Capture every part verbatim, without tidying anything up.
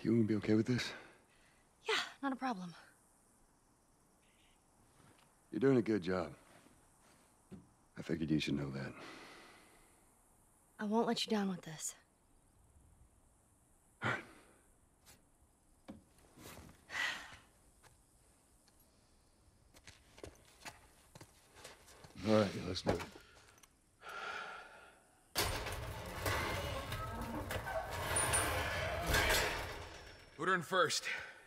You gonna be okay with this? Yeah, not a problem. You're doing a good job. I figured you should know that. I won't let you down with this. All right. All right, let's do it. Put her in first.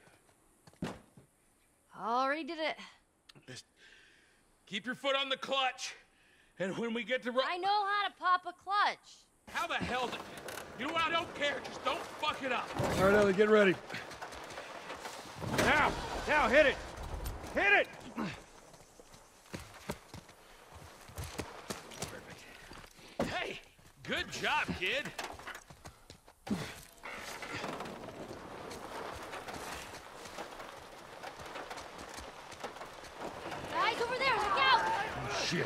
Already did it. Just keep your foot on the clutch, and when we get to ro- I know how to pop a clutch. How the hell did... You know what? I don't care. Just don't fuck it up. All right, Ellie, get ready. Now! Now, hit it! Hit it! Perfect. Hey, good job, kid. Guys, over there, look out! Oh, shit.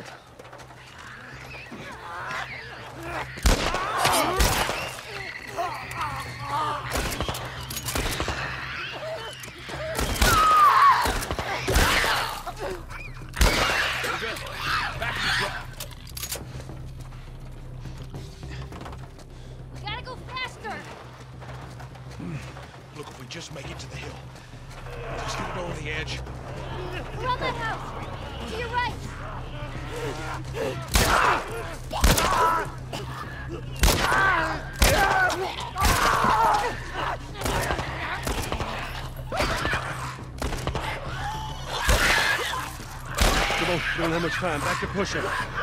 Look, if we just make it to the hill, just get it over the edge. Around that house! To your right! Come on, we don't have much time. Back to pushing.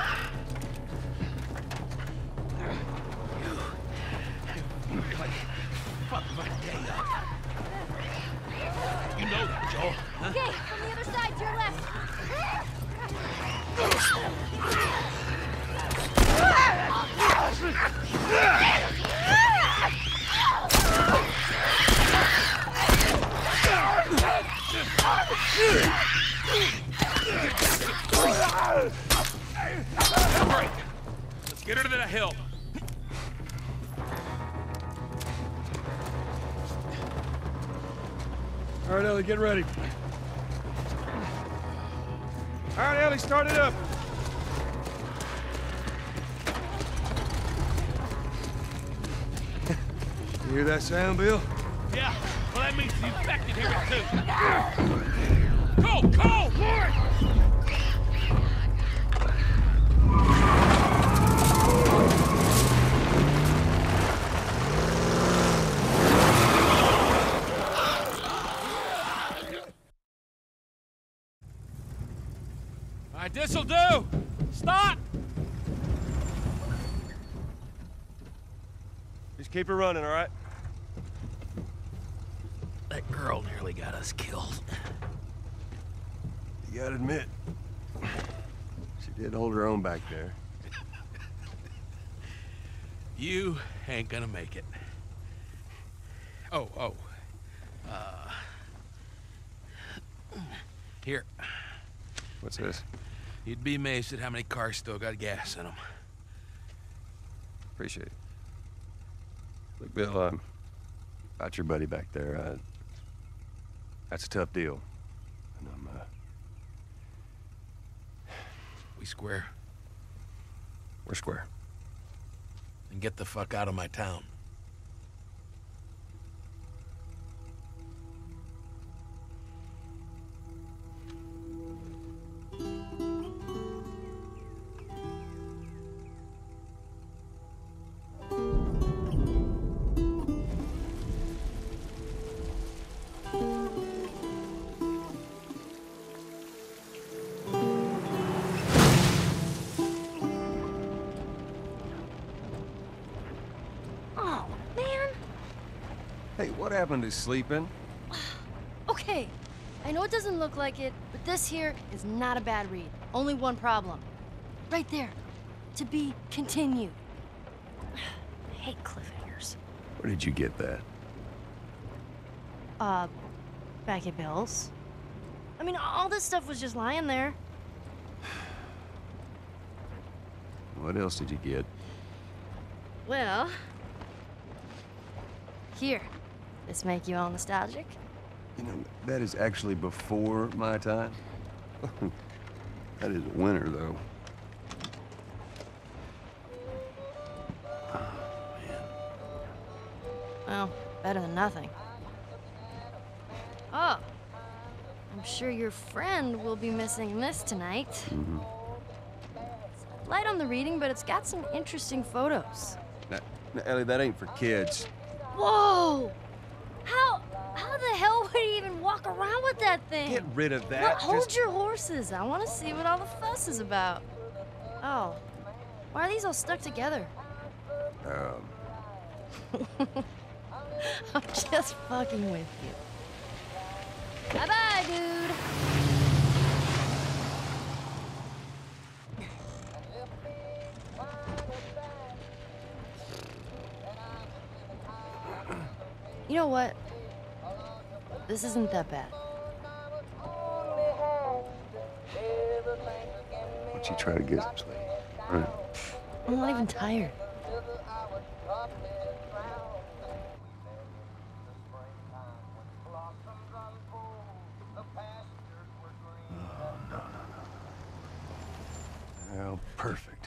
Fuck my day up. You know that, Joel. Huh? Okay, from the other side, to your left. Break. Let's get her to the hill. All right, Ellie, get ready. All right, Ellie, start it up. You hear that sound, Bill? Yeah, well, that means the infected hear it too. Go, go! All right, this'll do. Stop! Just keep it running, all right? That girl nearly got us killed. You gotta admit, she did hold her own back there. You ain't gonna make it. Oh, oh. Uh... Here. What's this? You'd be amazed at how many cars still got gas in them. Appreciate it. Look, Bill, um, about your buddy back there, uh, that's a tough deal. And I'm, uh... We square. we're square. And get the fuck out of my town. Hey, what happened to sleeping? Okay, I know it doesn't look like it, but this here is not a bad read. Only one problem. Right there. To be continued. I hate cliffhangers. Where did you get that? Uh, back at Bill's. I mean, all this stuff was just lying there. What else did you get? Well... Here. This make you all nostalgic? You know, that is actually before my time. That is a winner, though. Well, better than nothing. Oh, I'm sure your friend will be missing this tonight. Mm-hmm. It's light on the reading, but it's got some interesting photos. Now, now, Ellie, that ain't for kids. Whoa! How, how the hell would he even walk around with that thing? Get rid of that. Well, hold Just... your horses. I want to see what all the fuss is about. Oh, why are these all stuck together? Um... I'm just fucking with you. Bye-bye, dude. You know what? This isn't that bad. Why don't you try to get some sleep? All right. I'm not even tired. Well, perfect.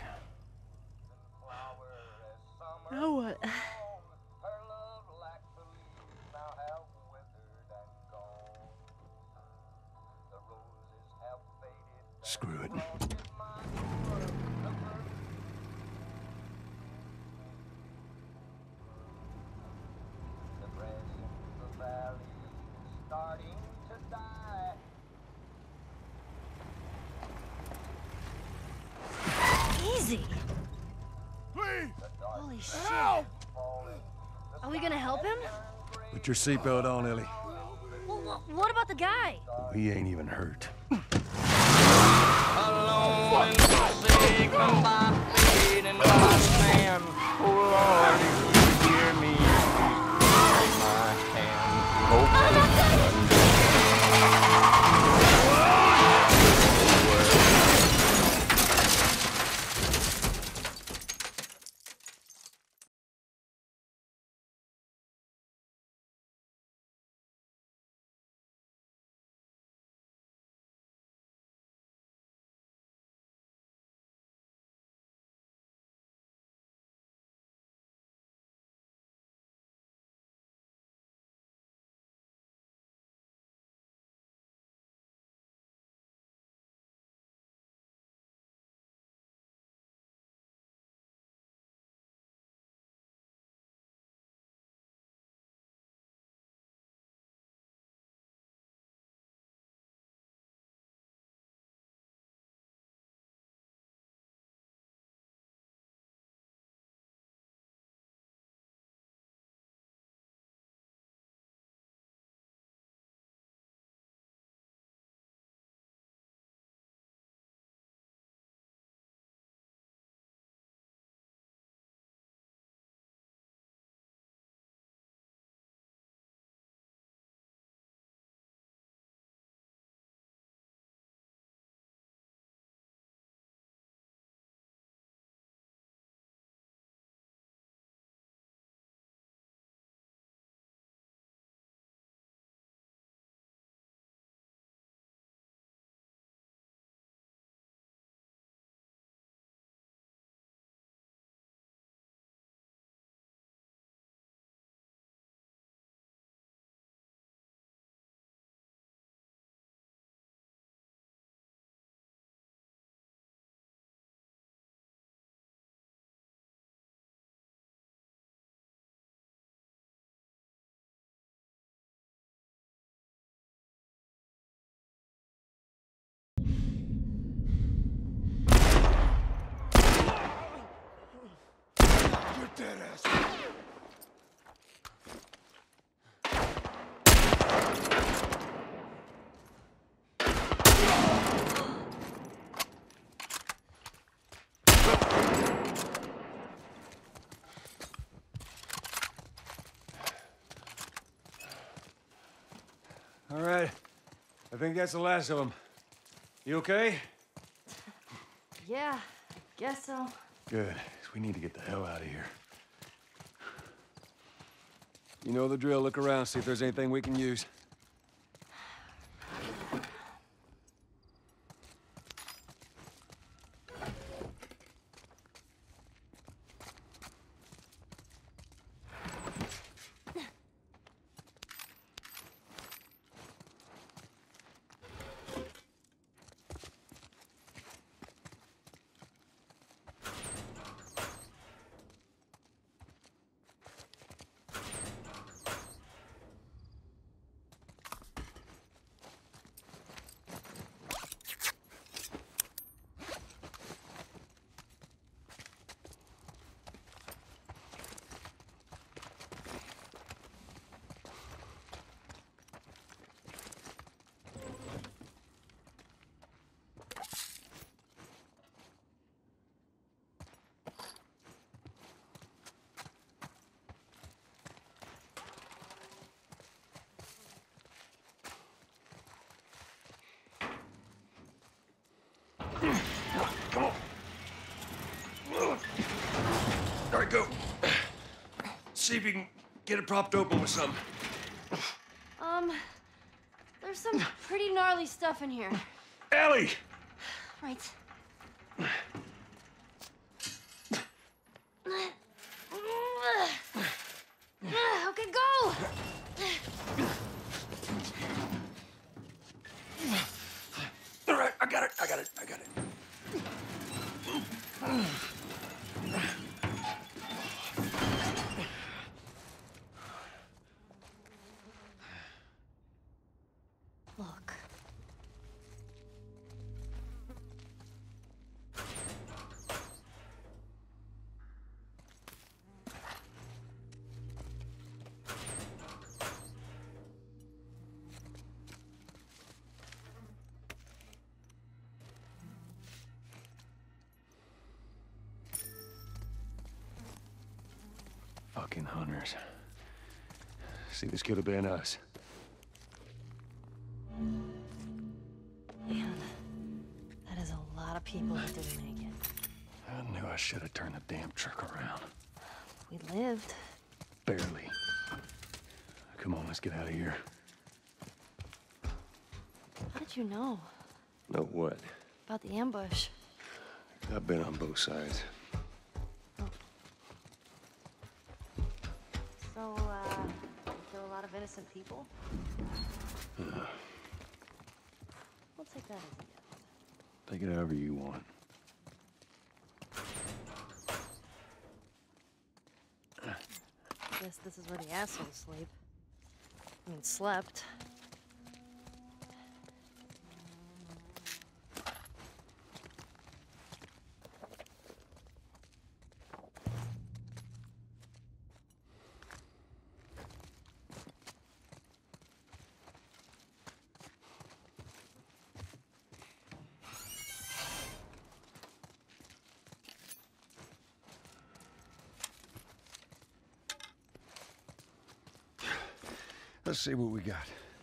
Now what? Screw it. Easy. Please! Holy shit. Help! Are we gonna help him? Put your seatbelt on, Ellie. Well, wh- what about the guy? He ain't even hurt. Alone and forsaken by fate and by man. Oh Lord, if you hear me, please take my hand. Hope Dead ass. All right. I think that's the last of them. You okay? Yeah, guess so. Good. We need to get the hell out of here. You know the drill. Look around, see if there's anything we can use. Come on. All right, go. See if you can get it propped open with something. Um, there's some pretty gnarly stuff in here. Ellie! Right. Okay, go! All right, I got it, I got it, I got it. Look. Fucking hunters. See, this could have been us. Man, that is a lot of people that didn't make it. I knew I should have turned the damn truck around. We lived. Barely. Come on, let's get out of here. How did you know Know what? about the ambush? I've been on both sides. So, uh, you kill a lot of innocent people? Uh, We'll take that as a gift. take it however you want. I guess this is where the assholes sleep. I mean, slept. Let's see what we got.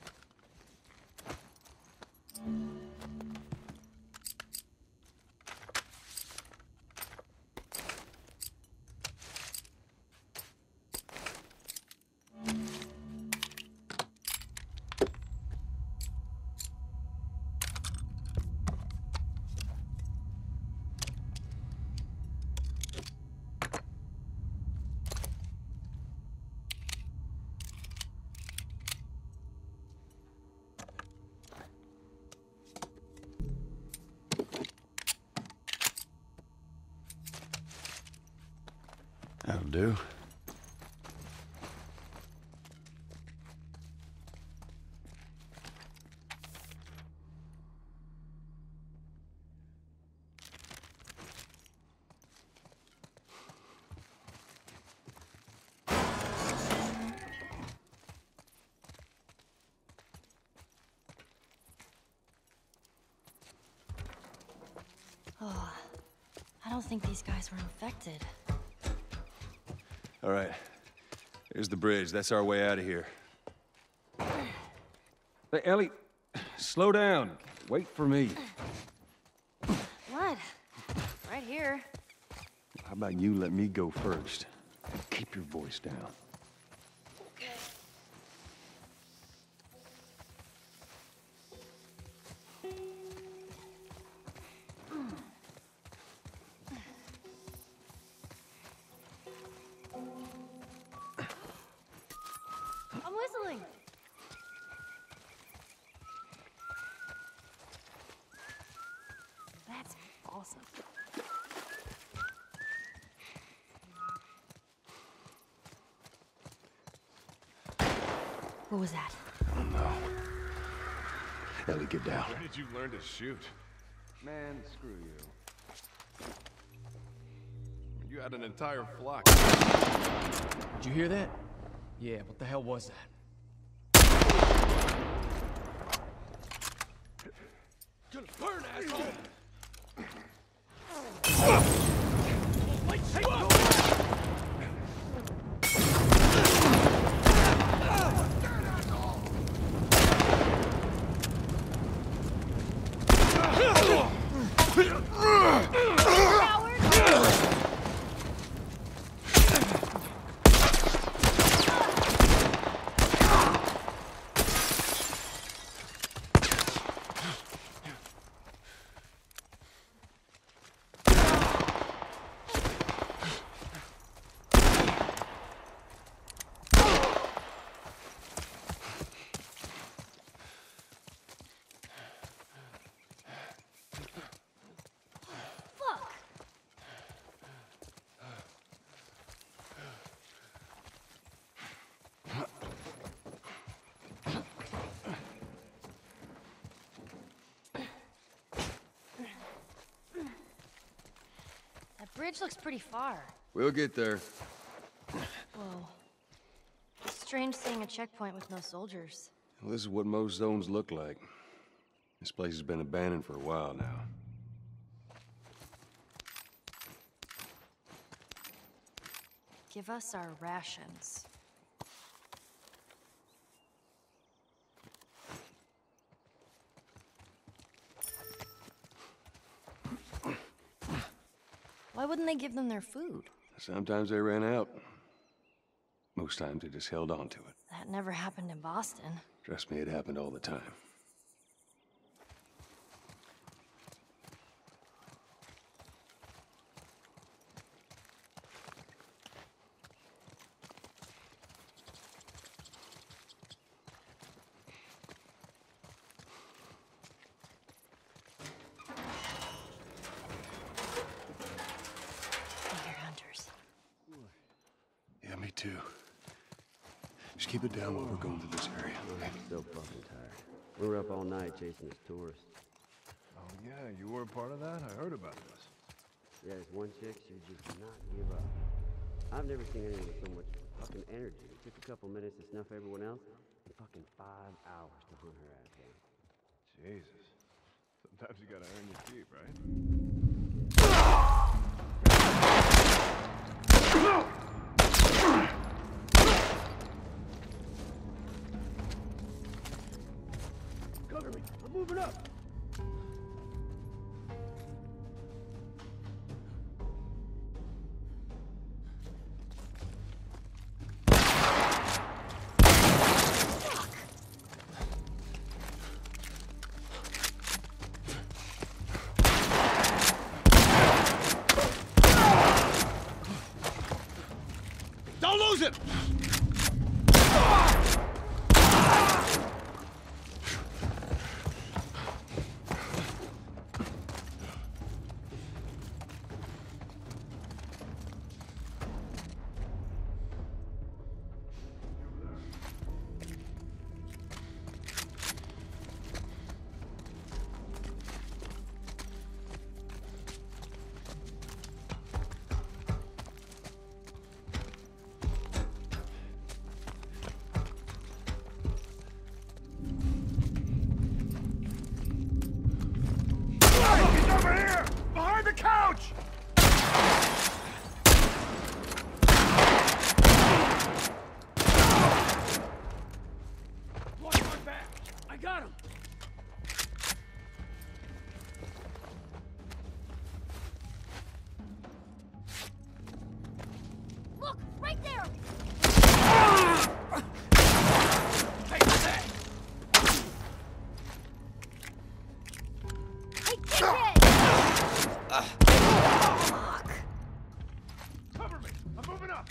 That'll do. Oh, I don't think these guys were infected. All right. Here's the bridge. That's our way out of here. Hey, Ellie, slow down. Wait for me. What? Right here. How about you let me go first? Keep your voice down. Okay. What was that? I don't know. Ellie, get down. When did you learn to shoot? Man, screw you. You had an entire flock. Did you hear that? Yeah, what the hell was that? Gonna burn, asshole! That bridge looks pretty far. We'll get there. Whoa. It's strange seeing a checkpoint with no soldiers. Well, this is what most zones look like. This place has been abandoned for a while now. Give us our rations. Why wouldn't they give them their food? Sometimes they ran out. Most times they just held on to it. That never happened in Boston. Trust me, it happened all the time. Yeah, me too. Just keep it down while we're going through this area, okay? I'm so fucking tired. We were up all night chasing this tourist. Oh yeah, you were a part of that? I heard about this. Yeah, this one chick, she just did not give up. I've never seen anyone with so much fucking energy. It took a couple minutes to snuff everyone else, and fucking five hours to hunt her ass down. Jesus. Sometimes you gotta earn your keep, right? Cover me! I'm moving up! Don't lose him! Over here! Behind the couch! Watch my back! I got him! Look, right there! Take that! Hey, get it! Cover me! I'm moving up!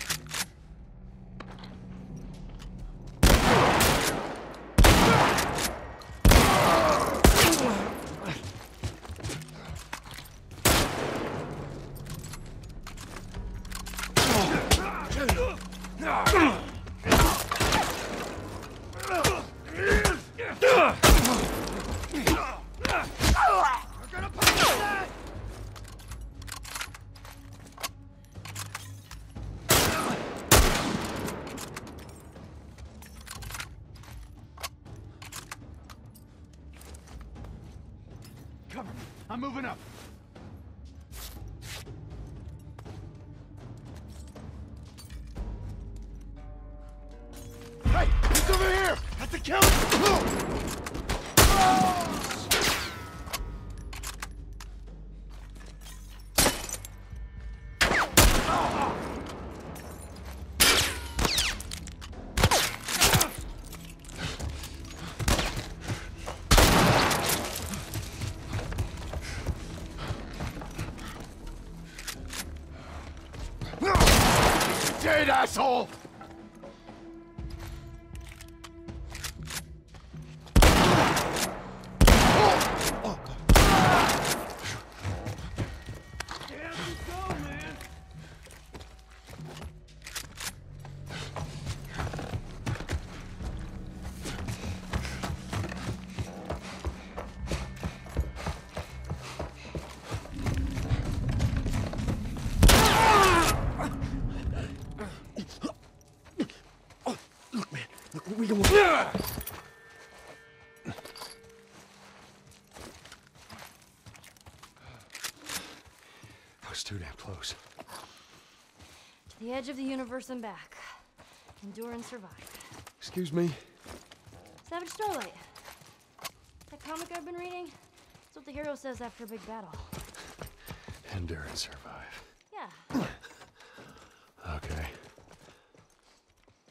I'm moving up. Hey, he's over here! Have to kill him! Dead, asshole! We can... That was too damn close. To the edge of the universe and back. Endure and survive. Excuse me? Savage Starlight. That comic I've been reading? That's what the hero says after a big battle. Endure and survive. Yeah.